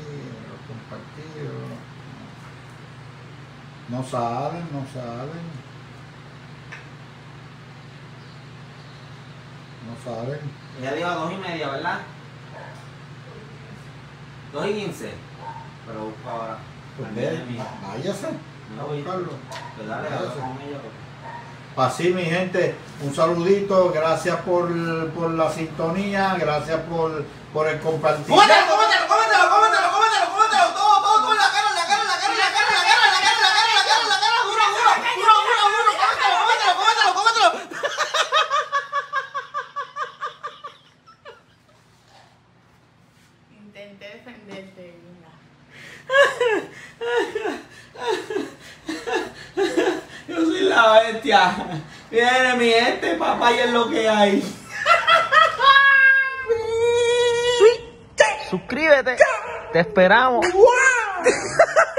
los compartidos. No salen, no salen. No salen. Ya digo 2:30, ¿verdad? 2:15. Pero busco ahora. Pues ve, váyase. No voy a buscarlo. Pues dale, habla con ella. Así, mi gente, un saludito, gracias por la sintonía, gracias por el compartir. ¡Cómetelo, cómetelo, cómetelo, cómetelo, cómetelo, cómetelo! Todo en la cara, en la cara, en la cara, en la cara, en la cara, en la cara, en la cara, en la cara, en la cara, juro, cómetelo, cómetelo, cómetelo, cómetelo. Intenté defenderte, Linda. Yo soy la bestia. Viene mi gente, papá, y es lo que hay. Suscríbete. Te esperamos.